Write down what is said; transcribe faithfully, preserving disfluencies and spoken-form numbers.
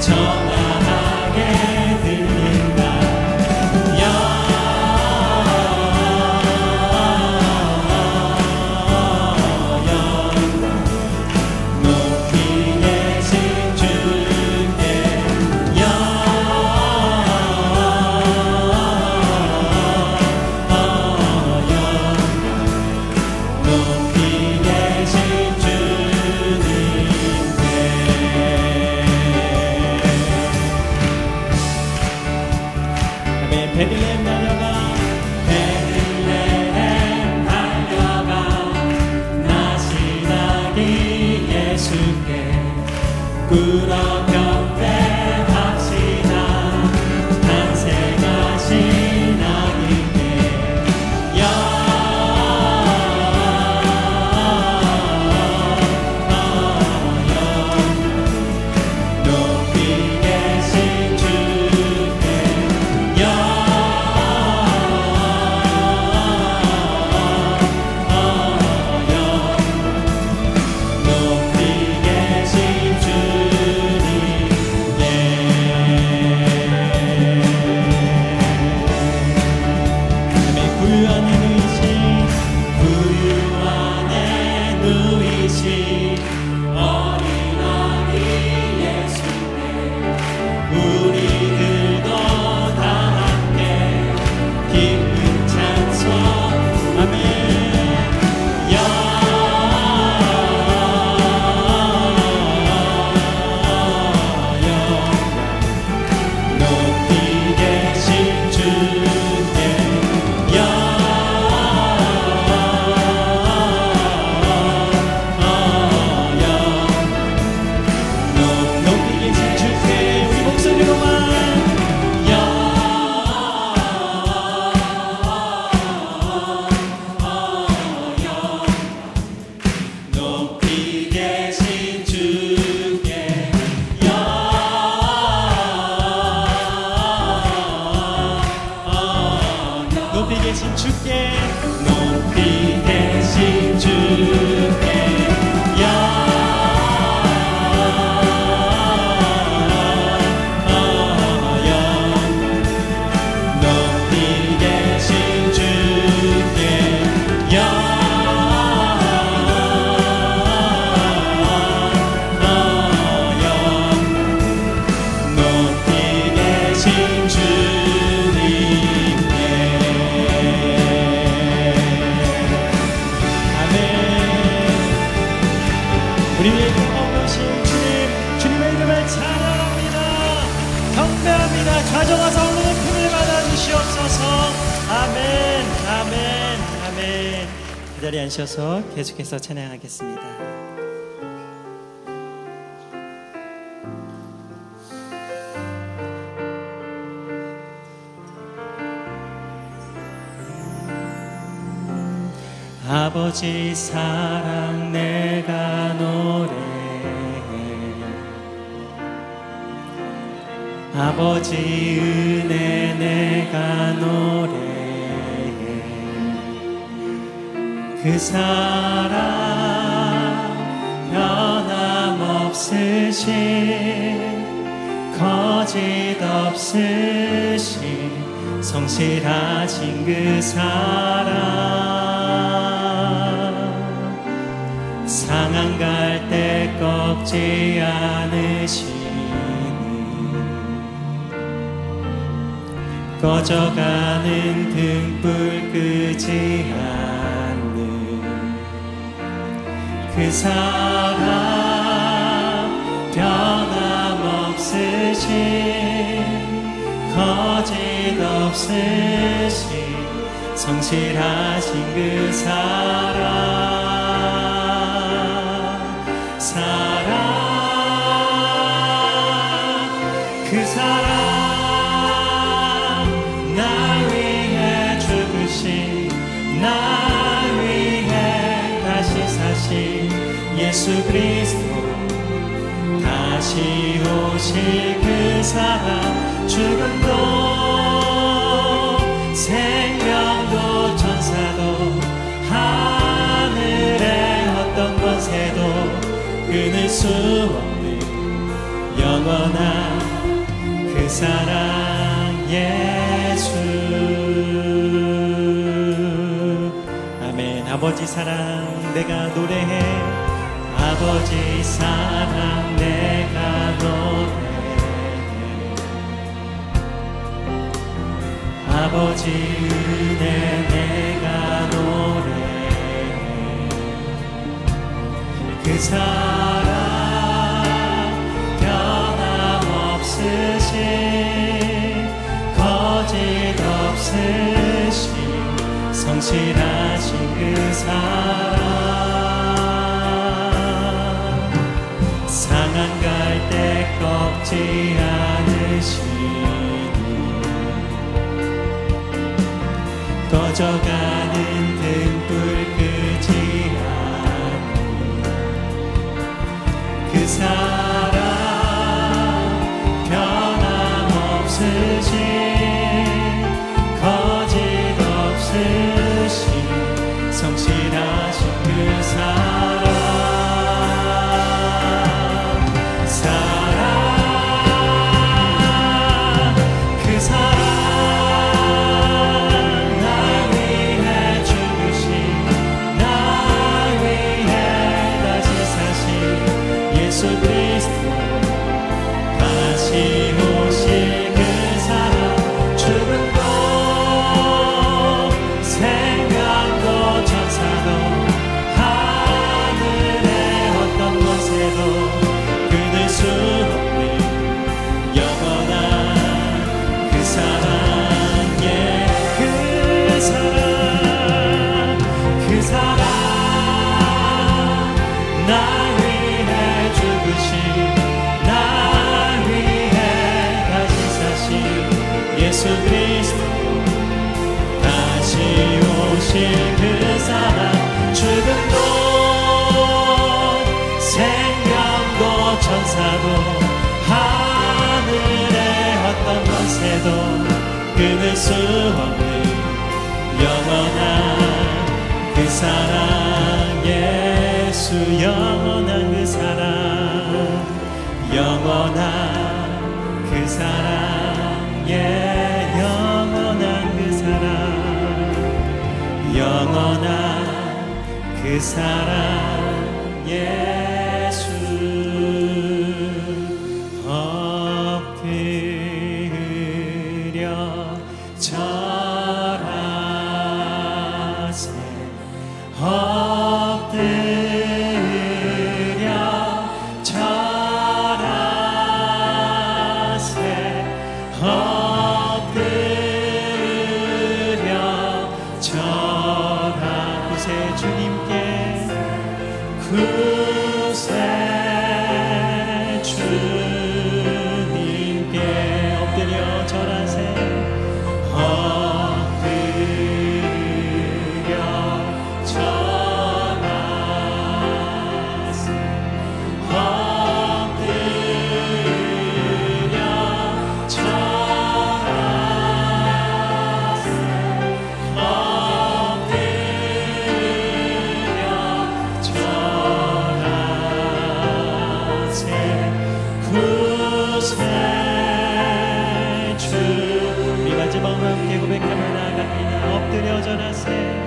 베들레헴 달려가 베들레헴 달려가 나시나기 예수께 꿇어 경배합시다. 탄생하신 아기께 높이 계신 주께 높이 계신 주께 높이 계신 주께 높이 계신 주께 높이 계신 주님께 우리 위에 공헌하신 주님, 주님의 이름을 찬양합니다. 경배합니다. 가져가서 오늘의 품을 받아주시옵소서. 아멘, 아멘, 아멘. 그 자리에 앉으셔서 계속해서 찬양하겠습니다. 아버지 사랑 내가 노래해, 아버지 은혜 내가 노래해. 그 사랑 변함없으신 거짓 없으신 성실하신 그 사랑, 상한 갈대 꺾지 않으시니 꺼져가는 등불 끄지 않는 그 사랑, 변함없으신 거짓 없으신 성실하신 그 사랑, 사랑, 그 사랑, 날 위해 죽으신, 날 위해 다시 사신 예수 그리스도, 다시 오실 그 사랑, 죽음도 생명도 천사도 하늘의 어떤 권세도 끊을 수 없는 영원한 그 사랑 예수. 아멘. 아버지 사랑 내가 노래해. 아버지 사랑 내가 노래해. 아버지 은혜 내가 노래해. 그 사랑 변함없으신 거짓 없으신 성실하신 그 사랑. 상한 갈대 꺾지 않으시니 꺼져가는 등불 끄지 않니 그 사랑 변함없으신 거짓 없으신 성실하신 그 사랑. 예수 그리스도 다시 오실 그 사랑. 죽음도 생명도 천사도 하늘의 어떤 권세도 끊을 수 없는 영원한 그 사랑 예수. 영원한 그 사랑 영원한 그 사랑 예 영원한 그 사랑 영원한 그 사랑 예수. 엎드려 절하세 엎드려 절하세 엎드려 절하. 구세 주님께 구세 주님께 엎드려 절하세 엎드려 절하세 엎드려 절하세 엎드려 절하세 구세 주. 우리 마지막으로 함께 고백하며 나아갑니다. 엎드려 절하세